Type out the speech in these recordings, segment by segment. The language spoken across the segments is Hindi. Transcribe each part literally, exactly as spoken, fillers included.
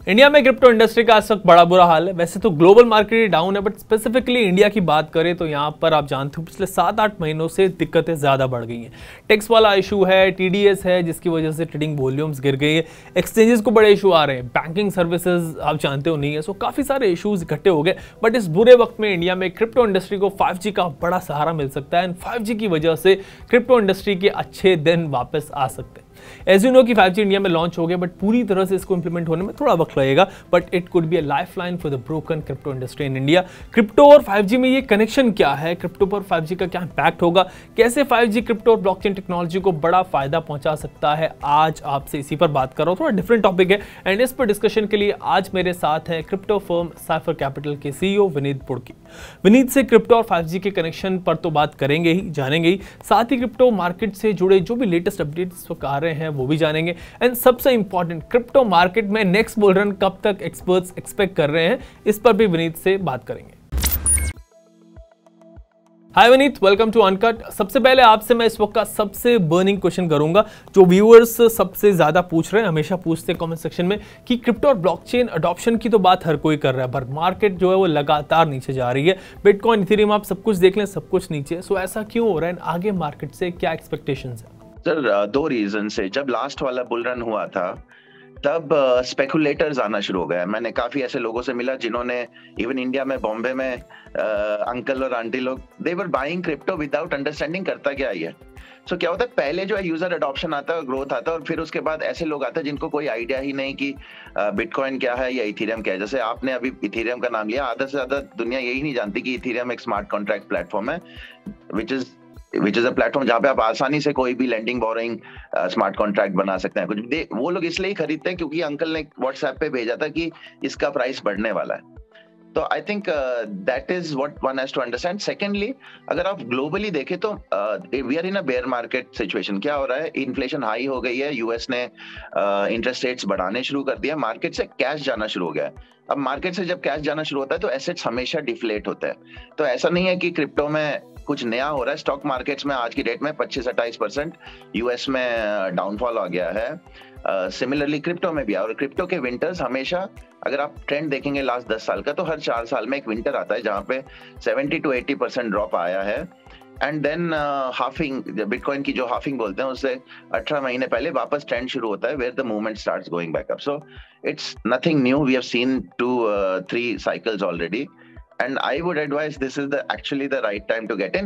इंडिया में क्रिप्टो इंडस्ट्री का इस वक्त बड़ा बुरा हाल है। वैसे तो ग्लोबल मार्केट डाउन है, बट स्पेसिफिकली इंडिया की बात करें तो यहाँ पर आप जानते हो पिछले सात आठ महीनों से दिक्कतें ज़्यादा बढ़ गई हैं। टैक्स वाला इशू है, टीडीएस है जिसकी वजह से ट्रेडिंग वॉल्यूम्स गिर गई है, एक्सचेंजेस को बड़े इशू आ रहे हैं, बैंकिंग सर्विसेज आप जानते हो नहीं है। सो काफ़ी सारे इशूज इकट्ठे हो गए। बट इस बुरे वक्त में इंडिया में क्रिप्टो इंडस्ट्री को फाइव जी का बड़ा सहारा मिल सकता है एंड फाइव जी की वजह से क्रिप्टो इंडस्ट्री के अच्छे दिन वापस आ सकते हैं। एज यू नो कि फाइव जी इंडिया में लॉन्च हो गया, बट पूरी तरह से इसको इंप्लीमेंट होने में थोड़ा वक्त लगेगा, but it could be a lifeline for the broken crypto industry in India. Crypto और फाइव जी में ये कनेक्शन क्या है, क्रिप्टो पर फाइव जी का क्या इंपैक्ट होगा, कैसे फाइव जी क्रिप्टो और ब्लॉकचेन टेक्नोलॉजी को बड़ा फायदा पहुंचा सकता है, आज आपसे इसी पर बात कर रहा हूं। थोड़ा डिफरेंट टॉपिक है एंड इस पर डिस्कशन के लिए आज मेरे साथ है क्रिप्टो फर्म साइफर कैपिटल के सीईओ विनीत पुड़की। विनीत से क्रिप्टो और फाइव जी के कनेक्शन पर तो बात करेंगे ही, जानेंगे ही, साथ ही क्रिप्टो मार्केट से जुड़े जो भी लेटेस्ट अपडेट्स आ रहे हैं वो भी जानेंगे एंड सबसे इंपॉर्टेंट क्रिप्टो मार्केट में नेक्स्ट बुल रन कब तक एक्सपर्ट्स एक्सपेक्ट कर रहे हैं, इस पर भी विनीत से बात करेंगे। Hi Vineet, welcome to Uncut. सबसे पहले आपसे मैं इस वक्त का सबसे बर्निंग क्वेश्चन करूंगा जो व्यूअर्स सबसे ज्यादा पूछ रहे हैं, हमेशा पूछते हैं कमेंट सेक्शन में कि क्रिप्टो और ब्लॉकचेन अडॉप्शन की तो बात हर कोई कर रहा है, पर मार्केट जो है वो लगातार नीचे जा रही है। बिटकॉइन, इथेरियम, आप सब कुछ देख लें, सब कुछ नीचे। सो ऐसा क्यों हो रहा है, आगे मार्केट से क्या एक्सपेक्टेशंस है? सर दो रीजन से, जब लास्ट वाला बुल रन हुआ था तब स्पेकुलेटर्स uh, आना शुरू हो गया। मैंने काफी ऐसे लोगों से मिला जिन्होंने इवन इंडिया में, बॉम्बे में अंकल uh, और आंटी लोग, they were buying crypto without understanding करता क्या है। सो so, क्या होता है, पहले जो है यूजर अडॉप्शन आता है, ग्रोथ आता है, और फिर उसके बाद ऐसे लोग आते हैं जिनको कोई आइडिया ही नहीं कि बिटकॉइन uh, क्या है या इथेरियम क्या है। जैसे आपने अभी इथेरियम का नाम लिया, आधा से ज्यादा दुनिया यही नहीं जानती कि इथेरियम एक स्मार्ट कॉन्ट्रैक्ट प्लेटफॉर्म है, which is which is a platform जहाँ पे आप आसानी से कोई भी लेंडिंग बोरिंग स्मार्ट कॉन्ट्रैक्ट बना सकते हैं। कुछ दे, वो लोग इसलिए ही खरीदते हैं क्योंकि अंकल ने व्हाट्सएप पे भेजा था कि इसका प्राइस बढ़ने वाला है। तो I think that is what one has to understand. Secondly, अगर आप ग्लोबली देखें तो we are in a bear market situation. क्या हो रहा है, इन्फ्लेशन हाई हो गई है, यूएस ने इंटरेस्ट uh, रेट्स बढ़ाने शुरू कर दिया, मार्केट से कैश जाना शुरू हो गया है। अब मार्केट से जब कैश जाना शुरू होता है तो एसेट्स हमेशा डिफ्लेट होते हैं। तो ऐसा नहीं है कि क्रिप्टो में कुछ नया हो रहा है। स्टॉक मार्केट्स में आज की डेट में पच्चीस अट्ठाईस परसेंट यूएस में डाउनफॉल आ गया है। सिमिलरली uh, क्रिप्टो में भी। और क्रिप्टो के विंटर्स हमेशा, अगर आप ट्रेंड देखेंगे लास्ट दस साल का, तो हर चार साल में एक विंटर आता है जहां पे seventy two eighty percent drop आया है। एंड देन हाफिंग, बिटकॉइन की जो हाफिंग बोलते हैं, उससे अठारह महीने पहले वापस ट्रेंड शुरू होता है, where the movement starts going back up. So it's nothing new, we have seen two three cycles already, and I would advise this is the actually the right time to get in.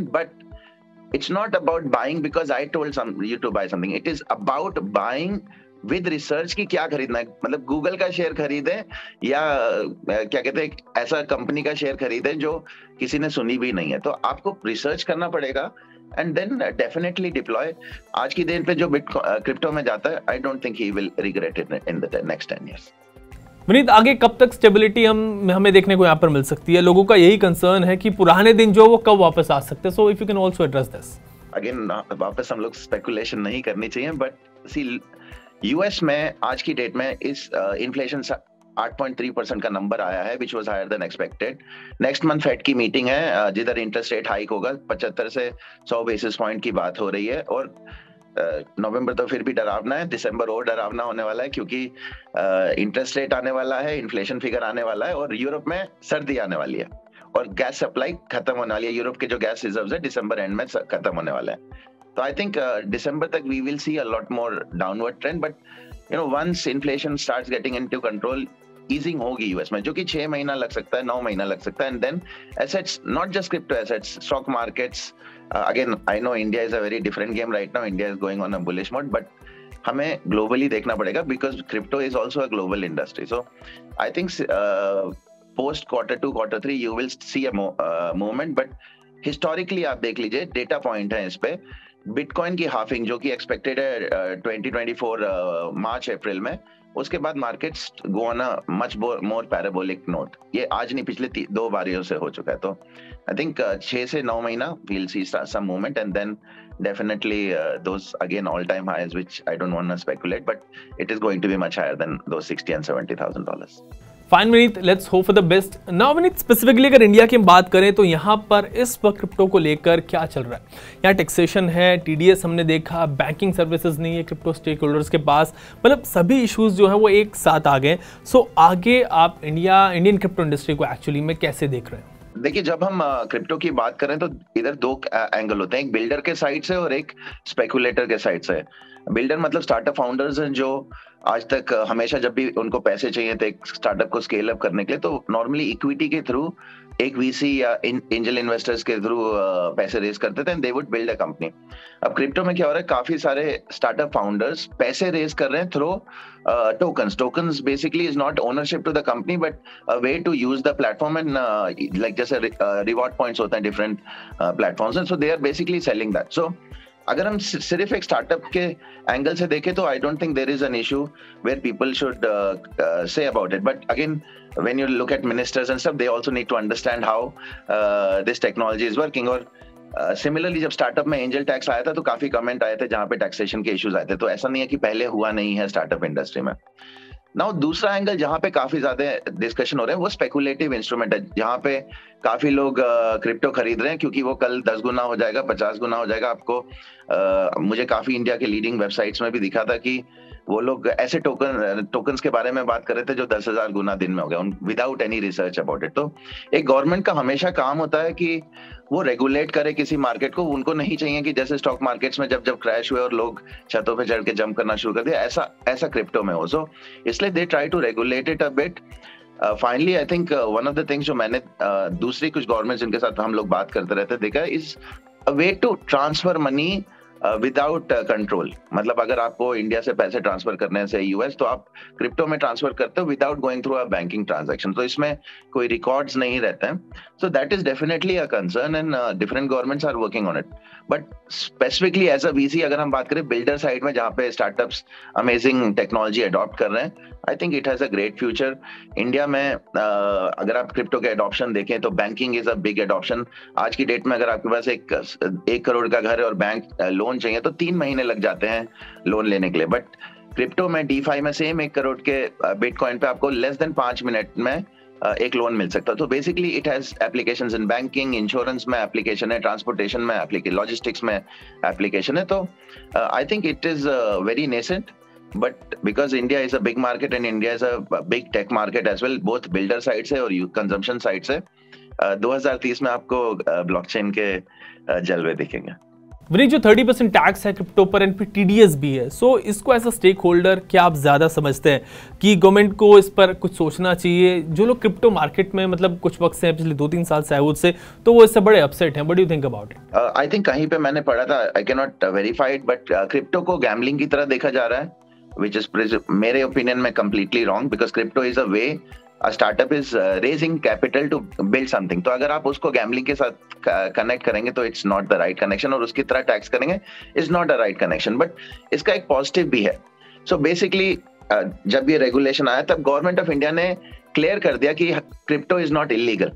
But it's not about buying because I told some you to buy something. It is about buying with research कि क्या खरीदना है। मतलब गूगल का शेयर खरीदे या क्या कहते हैं, ऐसा कंपनी का शेयर खरीदे जो किसी ने सुनी भी नहीं है। तो आपको रिसर्च करना पड़ेगा एंड देन डेफिनेटली डिप्लॉय। आज की दिन पे जो बिटकॉइन क्रिप्टो में जाता है, I don't think he will regret it in the next ten years. Vineet, आगे कब तक स्टेबिलिटी हम हमें देखने को यहाँ पर मिल सकती है? लोगों का यही कंसर्न है कि पुराने दिन जो वो कब वापस आ सकते हैं। So if you can also address this. Again, वापस हम लोग स्पेकुलेशन नहीं करनी चाहिए, बट सी यूएस में आज की डेट में इस इन्फ्लेशन uh, आठ पॉइंट तीन परसेंट का नंबर आया है, which was higher than expected. Next month Fed की मीटिंग है, uh, जिधर इंटरेस्ट रेट हाइक होगा, पचहत्तर से सौ बेसिस पॉइंट की बात हो रही है। और नवंबर uh, तो फिर भी डरावना है, दिसंबर और डरावना होने वाला है क्योंकि इंटरेस्ट uh, रेट आने वाला है, इन्फ्लेशन फिगर आने वाला है, और यूरोप में सर्दी आने वाली है और गैस सप्लाई खत्म होने वाली है। यूरोप के जो गैस रिजर्व्स है दिसंबर एंड में खत्म होने वाला है। तो आई थिंक दिसंबर तक we will see a lot more downward trend, but you know once inflation starts getting into control, easing होगी यूएस में, जो कि छह महीना लग सकता है, नौ महीना लग सकता है। And then assets, not just crypto assets, stock markets, again I know India is a very different game right now, India is going on a bullish mode, but हमें ग्लोबली देखना पड़ेगा because crypto is also a global industry. So I think post quarter two quarter three you will see a movement, but historically आप देख लीजिए, डेटा पॉइंट है इस पे, बिटकॉइन की हाफिंग जो कि एक्सपेक्टेड है twenty twenty four March April में, उसके बाद markets go on a much more parabolic note. ये आज नहीं, पिछले दो बारियों से हो चुका है। तो आई थिंक छह से नौ महीना we'll see some movement and then definitely uh, those again all time highs which I don't want to speculate, but it is going to be much higher than those sixty and seventy thousand dollars. Fine Vineet, let's hope for the best. Now Vineet, specifically अगर इंडिया की हम बात करें तो यहाँ पर इस वक्त क्रिप्टो को लेकर क्या चल रहा है? यहाँ टैक्सेशन है, टीडीएस हमने देखा, बैंकिंग सर्विसेज नहीं है क्रिप्टो स्टेक होल्डर्स के पास, मतलब सभी इश्यूज जो है वो एक साथ आ गए। सो so, आगे आप इंडिया इंडियन क्रिप्टो इंडस्ट्री को एक्चुअली में कैसे देख रहे हैं? देखिए, जब हम क्रिप्टो की बात करें तो इधर दो एंगल होते हैं, एक बिल्डर के साइड से और एक स्पेकुलेटर के साइड से। बिल्डर मतलब स्टार्टअप फाउंडर्स हैं जो आज तक हमेशा जब भी उनको पैसे चाहिए थे एक स्टार्टअप को स्केल अप करने के लिए, तो नॉर्मली इक्विटी के थ्रू, एक वीसी या एंजल इन्वेस्टर्स के थ्रू पैसे रेज करते थे and they would build a company. अब क्रिप्टो में क्या हो रहा है, काफी सारे स्टार्टअप फाउंडर्स पैसे रेज कर रहे हैं through tokens. Tokens basically is not ownership to the company but a way to use the platform and like जैसे रिवॉर्ड पॉइंट्स होते हैं different platforms, so they are basically selling that. So अगर हम सिर्फ एक स्टार्टअप के एंगल से देखें तो I don't think there is an issue where people should say about it, but again when you look at ministers and stuff, they also need to understand how uh, this technology is working. और सिमिलरली uh, जब स्टार्टअप में एंजल टैक्स आया था तो काफी कमेंट आए थे जहां पे टैक्सेशन के इश्यूज आए थे, तो ऐसा नहीं है कि पहले हुआ नहीं है स्टार्टअप इंडस्ट्री में। नाउ दूसरा एंगल जहां पे काफी ज्यादा डिस्कशन हो रहे हैं वो स्पेकुलेटिव इंस्ट्रूमेंट है, जहां पे काफी लोग क्रिप्टो uh, खरीद रहे हैं क्योंकि वो कल दस गुना हो जाएगा, पचास गुना हो जाएगा। आपको uh, मुझे काफी इंडिया के लीडिंग वेबसाइट्स में भी दिखा था कि वो लोग ऐसे टोकन टोकन्स के बारे में बात कर रहे थे जो दस हजार गुना दिन में हो गया, without any research about it. तो एक गवर्नमेंट का हमेशा काम होता है कि वो रेगुलेट करे किसी मार्केट को। उनको नहीं चाहिए कि जैसे स्टॉक मार्केट्स में जब जब क्रैश हुए और लोग छतों पे चढ़ के जंप करना शुरू कर दिया, ऐसा ऐसा क्रिप्टो में हो। सो इसलिए they try to regulate it a bit. Finally I think one of the things जो मैंने uh, दूसरी कुछ गवर्नमेंट्स जिनके साथ हम लोग बात करते रहते देखा is a way to transfer money without control. मतलब अगर आपको इंडिया से पैसे ट्रांसफर करने से यूएस, तो आप क्रिप्टो में ट्रांसफर करते हो without going through a banking transaction, तो इसमें कोई रिकॉर्ड्स नहीं रहते हैं। So that is definitely a concern and different governments are working on it. But specifically as a VC अगर हम बात करें बिल्डर साइड में, जहाँ पे स्टार्टअप्स अमेजिंग टेक्नोलॉजी अडॉप्ट कर रहे हैं, I think it has a great future. India में uh, अगर आप क्रिप्टो के एडॉप्शन देखें तो banking is a big adoption. आज की डेट में अगर आपके पास एक एक करोड़ का घर है और बैंक लोन चाहिए तो तीन महीने लग जाते हैं लोन लेने के लिए, बट क्रिप्टो में डीफाई में सेम एक करोड़ के बिटकॉइन पे आपको लेस देन पांच मिनट में एक लोन मिल सकता है। तो basically it has applications in banking, insurance में एप्लीकेशन है, ट्रांसपोर्टेशन में एप्लीकेशन, लॉजिस्टिक्स में एप्लीकेशन है। तो I think it is very nascent, but because India is a big market and India is a big tech market as well, both builder side से और consumption side से, दो हज़ार तीस में आपको ब्लॉकचेन के जलवे दिखेंगे। विनीत, जो तीस परसेंट टैक्स है क्रिप्टो पर एंड फिर टीडीएस भी है, सो इसको एज अ स्टेक होल्डर क्या आप ज्यादा समझते हैं कि गवर्नमेंट को इस पर कुछ सोचना चाहिए? जो लोग क्रिप्टो मार्केट में मतलब कुछ वक्त से पिछले दो तीन साल से आए से, तो वो इससे बड़े अपसेट हैं। What do you think about it? I think कहीं पे मैंने पढ़ा था, I can not verify it, but crypto को गैम्बलिंग की तरह देखा जा रहा है, which is मेरे ओपिनियन में completely wrong, because crypto is a way a startup is uh, raising capital to build something। तो अगर आप उसको गैम्बलिंग के साथ कनेक्ट करेंगे तो it's not the right connection, और उसकी तरह टैक्स करेंगे is not the right connection. But इसका एक पॉजिटिव भी है। सो so बेसिकली uh, जब ये रेगुलेशन आया तब गवर्नमेंट ऑफ इंडिया ने क्लियर कर दिया कि क्रिप्टो इज नॉट इलीगल।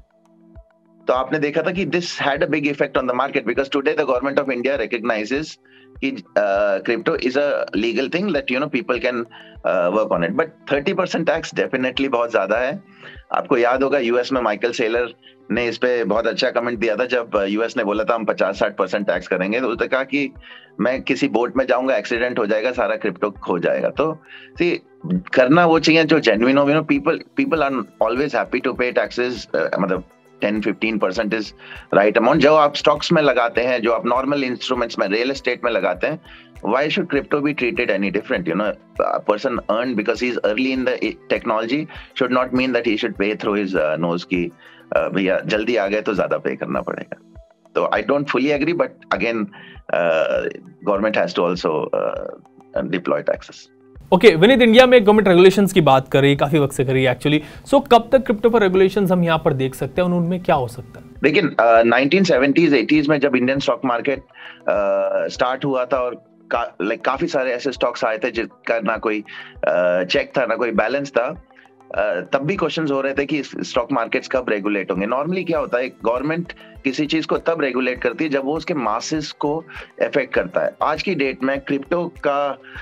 तो आपने देखा था कि this had a big effect on the market, because today the government of India recognizes कि crypto is a legal thing that you know people can work on it. But thirty percent tax definitely बहुत ज्यादा है। आपको याद होगा यूएस में माइकल सेलर ने इस पे बहुत अच्छा कमेंट दिया था जब यूएस ने बोला था हम पचास साठ परसेंट टैक्स करेंगे, तो उसने कहा कि मैं किसी बोट में जाऊंगा, एक्सीडेंट हो जाएगा, सारा क्रिप्टो खो जाएगा। तो सी करना वो चाहिए जो जेन्युइन हो। You know people people are always happy to pay taxes, मतलब ten fifteen percent is right amount. जो आप स्टॉक्स में लगाते हैं, जो आप नॉर्मल इंस्ट्रूमेंट्स में, रियल एस्टेट में लगाते हैं, why should crypto be treated any different? You know, a person earned because he's early in the technology should not mean that he should pay through his uh, nose की भैया uh, जल्दी आ गए तो ज्यादा पे करना पड़ेगा। तो I don't fully agree, but again uh, government has to also uh, deploy taxes. Okay okay, Vineet, India में गवर्नमेंट रेगुलेशंस की बात कर रही है, काफी वक्त से कर रही है एक्चुअली। सो so, कब तक क्रिप्टो पर रेगुलेशंस हम यहाँ पर देख सकते हैं और उनमें क्या हो सकता है? लेकिन नाइनटीन सेवेंटीज़ एटीज़ में जब इंडियन स्टॉक मार्केट स्टार्ट हुआ था और का, like, काफी सारे ऐसे स्टॉक्स आए थे जिसका ना कोई चेक uh, था ना कोई बैलेंस था, तब भी क्वेश्चंस हो रहे थे कि स्टॉक मार्केट्स कब रेगुलेट होंगे। नॉर्मली क्या होता है, गवर्नमेंट किसी चीज को तब रेगुलेट करती है जब वो उसके मासेस को इफेक्ट करता है। आज की डेट में क्रिप्टो का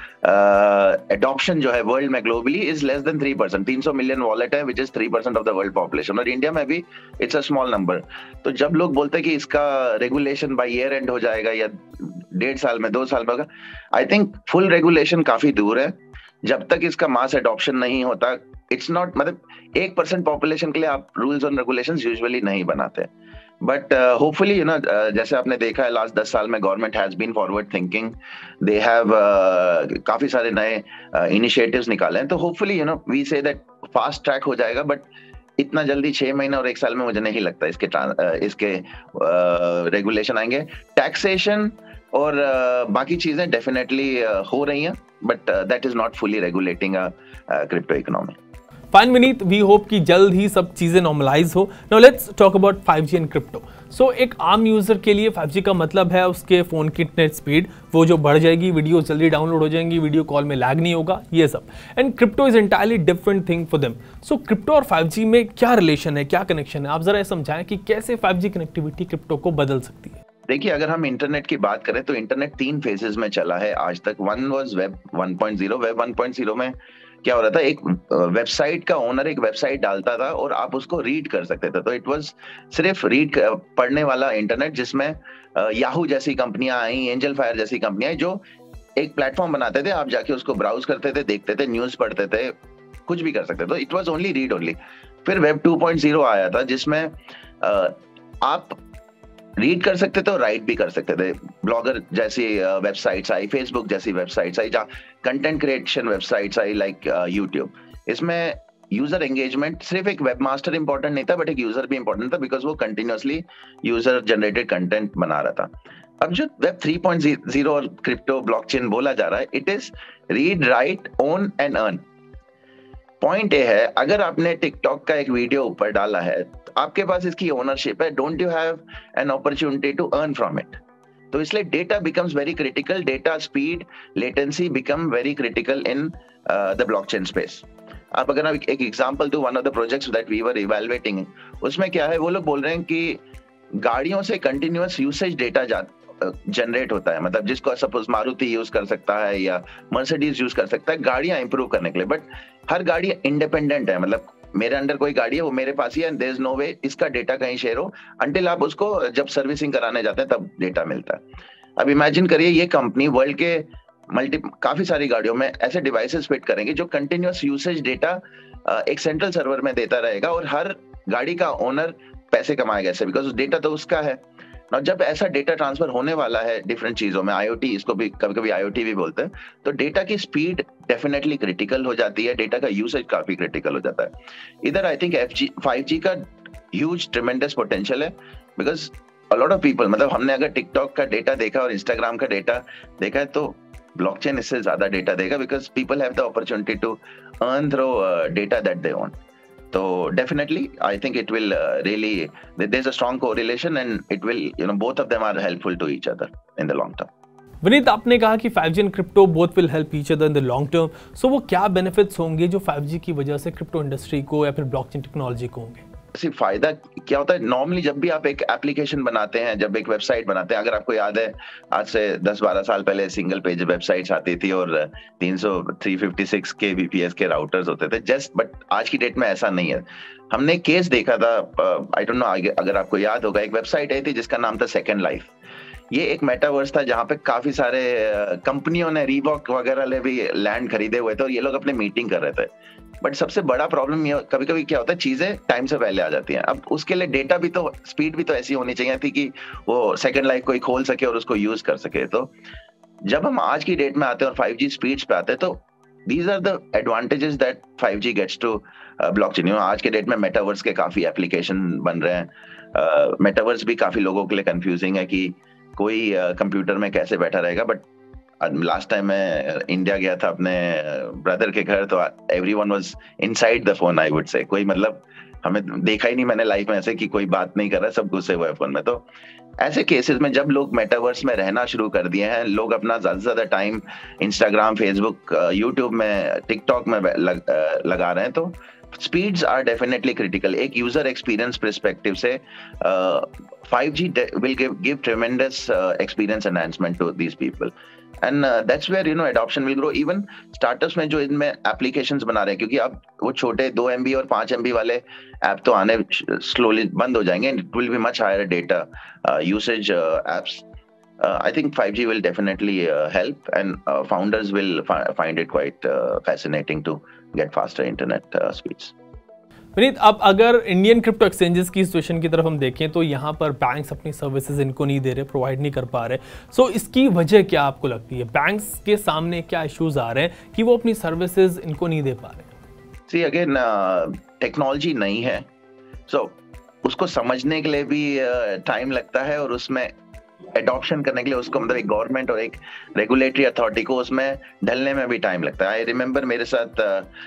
एडॉप्शन uh, जो है वर्ल्ड में globally is less than three percent. तीन सौ मिलियन वॉलेट है which is three percent of the world population, और इंडिया में भी इट्स अ स्मॉल नंबर। तो जब लोग बोलते हैं कि इसका रेगुलेशन बाय ईयर एंड हो जाएगा या डेढ़ साल में, दो साल में होगा, आई थिंक फुल रेगुलेशन काफी दूर है। जब तक इसका मास एडॉप्शन नहीं होता, इट्स नॉट, मतलब एक परसेंट पॉपुलेशन के लिए आप रूल्स और रेगुलेशंस यूजुअली नहीं बनाते। बट होपफुली यू नो, जैसे आपने देखा है लास्ट दस साल में government has been forward thinking, they have काफी सारे नए इनिशिएटिव्स uh, निकाले हैं। तो hopefully you know we say that fast track हो जाएगा, बट इतना जल्दी छह महीने और एक साल में मुझे नहीं लगता इसके uh, इसके रेगुलेशन uh, आएंगे। टैक्सेशन और uh, बाकी चीजें डेफिनेटली uh, हो रही हैं, but that is not fully regulating a crypto economy. Fine Vineet, we hope कि जल्द ही सब चीजें नॉर्मलाइज हो। Now let's talk about five G and crypto. So एक आम यूजर के लिए फाइव जी का मतलब है उसके फोन की इंटरनेट स्पीड वो जो बढ़ जाएगी, वीडियो जल्दी डाउनलोड हो जाएंगी, वीडियो कॉल में लैग नहीं होगा, ये सब। And crypto is entirely different thing for them. So crypto और फाइव जी में क्या रिलेशन है, क्या कनेक्शन है? आप जरा समझाएं कि कैसे फाइव जी कनेक्टिविटी क्रिप्टो को बदल सकती है। देखिए, अगर हम इंटरनेट की बात करें तो इंटरनेट तीन फेजेस में चला है आज तक। One was web one point zero. Web one point zero में क्या हो रहा था, एक वेबसाइट का ओनर एक वेबसाइट डालता था और आप उसको रीड कर सकते थे। तो इट वाज सिर्फ रीड पढ़ने वाला इंटरनेट, जिसमें याहू जैसी कंपनियां आई, एंजल फायर जैसी कंपनियां, जो एक प्लेटफॉर्म बनाते थे, आप जाके उसको ब्राउज करते थे, देखते थे, न्यूज पढ़ते थे, कुछ भी कर सकते थे। तो it was only read only. फिर वेब टू पॉइंट ज़ीरो आया था, जिसमें आप रीड कर सकते थे और राइट भी कर सकते थे। ब्लॉगर जैसी वेबसाइट्स आई, फेसबुक जैसी वेबसाइट्स आई, जहाँ कंटेंट क्रिएशन वेबसाइट्स आई लाइक यूट्यूब। इसमें यूजर एंगेजमेंट, सिर्फ एक वेबमास्टर इंपॉर्टेंट नहीं था, बट एक यूजर भी इंपॉर्टेंट था, बिकॉज वो कंटिन्यूअसली यूजर जनरेटेड कंटेंट बना रहा था। अब जो वेब थ्री पॉइंट ज़ीरो और क्रिप्टो ब्लॉकचेन बोला जा रहा है, it is read, write, own and earn. Point ये है, अगर आपने टिकटॉक का एक वीडियो ऊपर डाला है, आपके पास इसकी ओनरशिप है, don't you have an opportunity to earn from it? तो इसलिए data becomes very critical, data speed, latency become very critical in the blockchain space. आप अगर आप एक एग्जांपल दो, one of the projects that we were evaluating, उसमें क्या है, वो लोग बोल रहे हैं कि गाड़ियों से कंटिन्यूअस यूसेज डेटा जा जनरेट होता है। मतलब जिसको सपोज मारुति यूज कर सकता है या मर्सिडीज यूज कर सकता है गाड़ियां इंप्रूव करने के लिए, बट हर गाड़ी इंडिपेंडेंट है। मतलब मेरे अंडर कोई गाड़ी है, वो मेरे पास ही है, देयर इज नो वे इसका डेटा कहीं शेयर हो, अंटिल आप उसको जब सर्विसिंग कराने जाते हैं तब डेटा मिलता है। अब इमेजिन करिए, ये कंपनी वर्ल्ड के मल्टी काफी सारी गाड़ियों में ऐसे डिवाइसेस फिट करेंगे जो कंटिन्यूअस यूसेज डेटा एक सेंट्रल सर्वर में देता रहेगा, और हर गाड़ी का ओनर पैसे कमाएगा ऐसे, बिकॉज डेटा तो उसका है ना। जब ऐसा डेटा ट्रांसफर होने वाला है डिफरेंट चीजों में, आईओटी, इसको भी कभी कभी आईओटी भी बोलते हैं, तो डेटा की स्पीड डेफिनेटली क्रिटिकल हो जाती है, डेटा का यूसेज काफी क्रिटिकल हो जाता है। इधर I think F G five G का ह्यूज ट्रिमेंडस पोटेंशियल है, because a lot of people, मतलब हमने अगर टिकटॉक का डेटा देखा और इंस्टाग्राम का डेटा देखा है, तो ब्लॉकचेन इससे ज्यादा डेटा देगा, because people have the opportunity to earn through data that they want. So definitely, I think it will uh, really, there's a strong correlation, and it will, you know, both of them are helpful to each other in the long term. Vineet, आपने कहा कि five G and crypto both will help each other in the long term. So वो क्या बेनिफिट्स होंगे जो फाइव जी की वजह से क्रिप्टो इंडस्ट्री को या फिर ब्लॉकचेन टेक्नोलॉजी को होंगे? सिर्फ फायदा क्या होता है, नॉर्मली जब भी आप एक एप्लीकेशन बनाते हैं, जब एक वेबसाइट बनाते हैं, अगर आपको याद है आज से दस बारह साल पहले सिंगल पेज वेबसाइट्स आती थी और तीन सौ तीन सौ छप्पन के बीपीएस के राउटर्स होते थे जस्ट, बट आज की डेट में ऐसा नहीं है। हमने एक केस देखा था, आई डोंट नो अगर आपको याद होगा, एक वेबसाइट आई थी जिसका नाम था सेकंड लाइफ। ये एक मेटावर्स था जहाँ पे काफी सारे कंपनियों ने, रीबॉक वगैरह ले भी लैंड खरीदे हुए थे और ये लोग अपने मीटिंग कर रहे थे। बट सबसे बड़ा प्रॉब्लम ये कभी कभी क्या होता है, चीजें टाइम से पहले आ जाती हैं। अब उसके लिए डेटा भी तो, स्पीड भी तो ऐसी होनी चाहिए थी कि वो सेकंड लाइफ कोई खोल सके और उसको यूज कर सके। तो जब हम आज की डेट में आते हैं और फाइव जी स्पीड्स पे आते हैं, तो these are the advantages that five G gets to blockchain. आज के डेट में मेटावर्स के काफी एप्लीकेशन बन रहे हैं। मेटावर्स uh, भी काफी लोगों के लिए कंफ्यूजिंग है कि कोई कंप्यूटर uh, में कैसे बैठा रहेगा। बट लास्ट टाइम मैं इंडिया गया था अपने ब्रदर के घर, तो everyone was inside the phone, I would say. कोई मतलब हमें देखा ही नहीं मैंने लाइफ में ऐसे कि कोई बात नहीं कर रहा, सब घुसे हुए फोन में। तो ऐसे केसेस में जब लोग मेटावर्स में रहना शुरू कर दिए हैं, लोग अपना ज्यादा से ज्यादा टाइम इंस्टाग्राम, फेसबुक, यूट्यूब में, टिकटॉक में लग, लगा रहे हैं, तो स्पीड्स आर डेफिनेटली क्रिटिकल। एक यूजर एक्सपीरियंस पर्सपेक्टिव से five G will give give tremendous experience enhancement to these people, and that's where you know adoption will grow. Even startups में जो इनमें एप्लीकेशंस बना रहे हैं, क्योंकि अब वो छोटे दो एमबी और पांच एमबी वाले ऐप तो आने स्लोली बंद हो जाएंगे, it will be much higher data usage apps. I think five G will definitely uh, help, and uh, founders will fi- find it quite uh, fascinating to get faster internet uh, speeds. Vineet, अब अगर इंडियन क्रिप्टो एक्सचेंजेस की सिचुएशन की तरफ हम देखें तो यहाँ पर बैंक्स अपनी सर्विसेज इनको नहीं दे रहे, प्रोवाइड नहीं कर पा रहे। सो so, इसकी वजह क्या आपको लगती है? बैंक्स के सामने क्या इश्यूज आ रहे हैं कि वो अपनी सर्विसेज इनको नहीं दे पा रहे? सी अगेन टेक्नोलॉजी नहीं है, सो so, उसको समझने के लिए भी टाइम uh, लगता है, और उसमें एडॉप्शन करने के लिए उसको मतलब एक गवर्नमेंट और एक रेगुलेटरी अथॉरिटी को उसमें ढलने में भी टाइम लगता है। आई रिमेम्बर मेरे साथ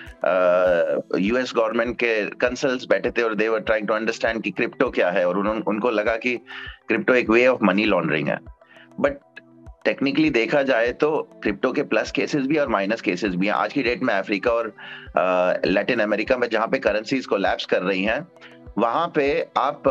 यूएस गवर्नमेंट के कंसल्स बैठे थे और they were trying to understand कि क्रिप्टो क्या है, और उन, उनको लगा कि क्रिप्टो एक वे ऑफ मनी लॉन्ड्रिंग है। बट टेक्निकली देखा जाए तो क्रिप्टो के प्लस केसेस भी और माइनस केसेस भी हैं। आज की डेट में अफ्रीका और लैटिन अमेरिका में जहाँ पे करेंसीज कोलैप्स कर रही हैं, वहां पे आप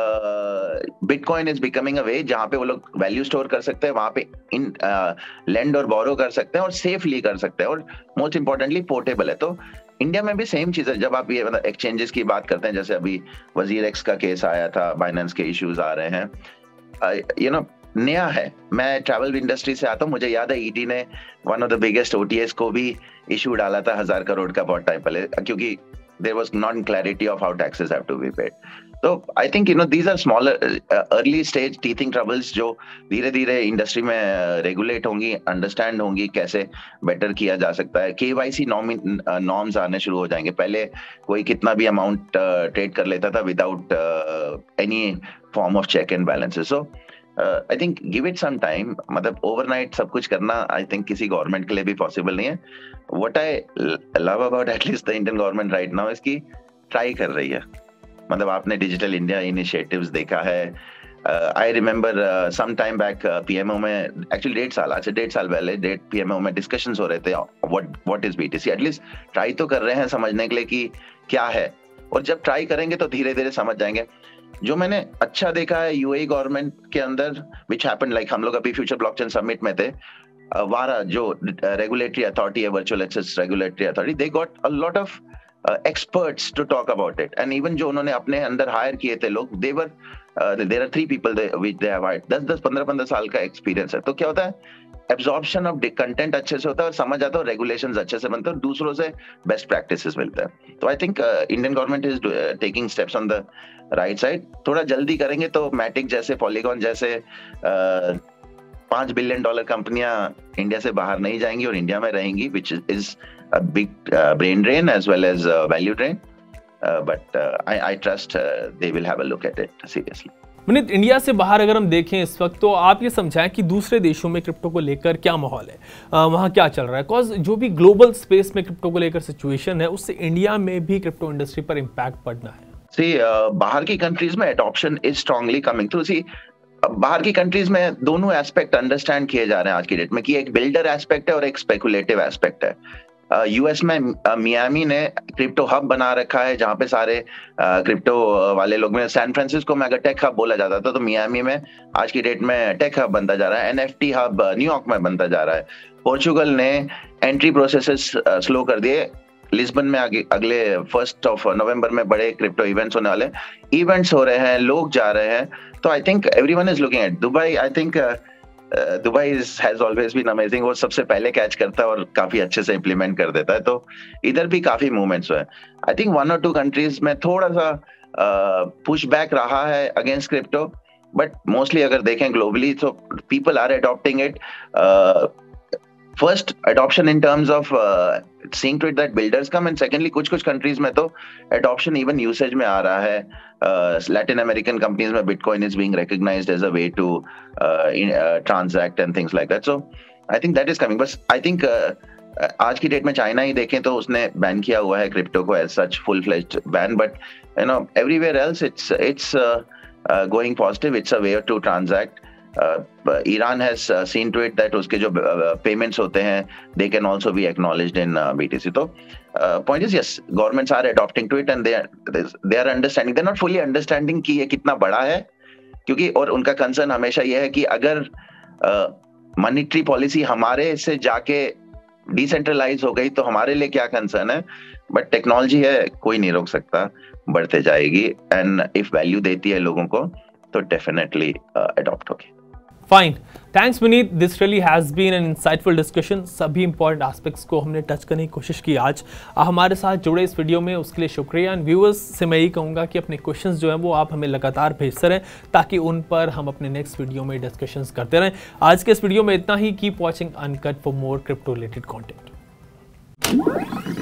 bitcoin is becoming a way जहां पे वो लोग वैल्यू स्टोर कर सकते हैं, वहां पे इन लेंड और बोरो कर सकते हैं और सेफली कर सकते हैं, और मोस्ट इंपॉर्टेंटली पोर्टेबल है। तो इंडिया में भी सेम चीज है। जब आप ये मतलब एक्सचेंजेस की बात करते हैं, जैसे अभी वजीर एक्स का केस आया था, बाइनेंस के इश्यूज आ रहे हैं, यू नो नया है। मैं ट्रैवल इंडस्ट्री से आता हूँ, मुझे याद है ईडी ने one of the biggest OTS को भी इशू डाला था हजार करोड़ का बहुत टाइम पहले, क्योंकि there was non-clarity of how taxes have to be paid. So I think you know these are smaller uh, early stage teething troubles जो धीरे धीरे इंडस्ट्री में रेगुलेट होंगी, अंडरस्टैंड होंगी कैसे बेटर किया जा सकता है। केवाईसी नॉर्म्स आने शुरू हो जाएंगे। पहले कोई कितना भी अमाउंट ट्रेड कर लेता था without any form of check and balances. So I think give it some time. मतलब ओवरनाइट सब कुछ करना आई थिंक किसी गवर्नमेंट के लिए भी पॉसिबल नहीं है। What I love about at least the Indian government right now इसकी ट्राई कर रही है। मतलब आपने डिजिटल इंडिया इनिशिएटिव्स देखा है। I remember some time back PMO में, एक्चुअली डेढ़ साल आज से डेढ़ साल पहले डेढ़ पीएमओ में डिस्कशंस हो रहे थे what what is BTC. At least try तो कर रहे हैं समझने के लिए कि क्या है, और जब ट्राई करेंगे तो धीरे धीरे समझ जाएंगे। जो मैंने अच्छा देखा है यूएई गवर्नमेंट के अंदर, विच हैपेंड लाइक हम लोग अभी फ्यूचर ब्लॉकचेन समिट में थे, वारा जो रेगुलेटरी अथॉरिटी है, virtual access regulatory authority, they got a lot of experts to talk about it. And even जो उन्होंने अपने अंदर हायर किए थे लोग, they were there are three people which they have hired, दस दस पंद्रह पंद्रह साल का एक्सपीरियंस है। तो क्या होता है, एब्जॉर्प्शन ऑफ कंटेंट अच्छे से होता है और समझ आता है, और रेगुलेशंस अच्छे से बनते हैं और दूसरों से बेस्ट प्रैक्टिसेस मिलते हैं। तो I think Indian government is taking steps on the right side. थोड़ा जल्दी करेंगे तो मैटिक जैसे, पॉलीगॉन जैसे पांच बिलियन डॉलर कंपनियां इंडिया से बाहर नहीं जाएंगी और इंडिया में रहेंगी, which is a big brain drain as well as value drain, but I I trust they will have a look at it seriously. Vineet, India से बाहर अगर हम देखें इस वक्त, तो आप ये समझाएं कि दूसरे देशों में क्रिप्टो को लेकर क्या माहौल है, आ, वहाँ क्या चल रहा है? बिकॉज जो भी ग्लोबल स्पेस में क्रिप्टो को लेकर सिचुएशन है, उससे इंडिया में भी क्रिप्टो इंडस्ट्री पर इम्पैक्ट पड़ना है। सी uh, बाहर की कंट्रीज में adoption is strongly coming through. See बाहर की कंट्रीज में दोनों एस्पेक्ट अंडरस्टैंड किए जा रहे हैं आज की डेट में, कि एक बिल्डर एस्पेक्ट है और एक स्पेकुलेटिव एस्पेक्ट है। यूएस uh, में मियामी uh, ने क्रिप्टो हब बना रखा है, जहां पे सारे क्रिप्टो uh, वाले लोग में, सैन फ्रांसिस्को में अगर टेक हब बोला जाता था, तो मियामी में आज की डेट में टेक हब बनता जा रहा है। एनएफटी हब न्यूयॉर्क में बनता जा रहा है। पोर्चुगल ने एंट्री प्रोसेसेस स्लो कर दिए। लिस्बन में आगे अगले फर्स्ट ऑफ नवंबर में बड़े क्रिप्टो इवेंट्स होने वाले, इवेंट्स हो रहे हैं, लोग जा रहे हैं। तो I think everyone is looking at Dubai. I think Dubai has always been amazing. वो सबसे पहले कैच करता है और काफी अच्छे से इम्प्लीमेंट कर देता है। तो इधर भी काफी मूवमेंट्स हुए। आई थिंक वन और टू कंट्रीज में थोड़ा सा पुश uh, बैक रहा है अगेंस्ट क्रिप्टो, बट मोस्टली अगर देखें ग्लोबली तो people are adopting it. First adoption in terms of seeing to it that builders come, and secondly कुछ कुछ कंट्रीज में तो अडॉप्शन इवन यूसेज में आ रहा है। लैटिन अमेरिकन कंपनीज में bitcoin is being recognized as a way to transact and things like that. So I think that is coming. बस आई थिंक आज की डेट में चाइना ही देखें तो उसने बैन किया हुआ है क्रिप्टो को as such, full fledged ban, but you know everywhere else it's it's going positive. It's a way to transact Iran has seen to it that उसके जो पेमेंट्स uh, होते हैं they can also be acknowledged in BTC. तो point is yes, governments are adopting to it and they they are understanding, they are not fully understanding कि ये कितना बड़ा है, क्योंकि और उनका कंसर्न हमेशा ये है कि अगर मॉनेटरी uh, पॉलिसी हमारे से जाके डिसेंट्रलाइज हो गई तो हमारे लिए क्या कंसर्न है, बट टेक्नोलॉजी है, कोई नहीं रोक सकता, बढ़ते जाएगी, एंड इफ वैल्यू देती है लोगों को तो डेफिनेटली अडॉप्ट होगी। Fine, thanks Vineet, this really has been an insightful discussion. सभी इंपॉर्टेंट एस्पेक्ट्स को हमने टच करने की कोशिश की आज। हमारे साथ जुड़े इस वीडियो में उसके लिए शुक्रिया। एंड व्यूअर्स से मैं यही कहूँगा कि अपने क्वेश्चंस जो हैं वो आप हमें लगातार भेजते रहें ताकि उन पर हम अपने नेक्स्ट वीडियो में डिस्कशंस करते रहें। आज के इस वीडियो में इतना ही। Keep watching uncut for more crypto related content.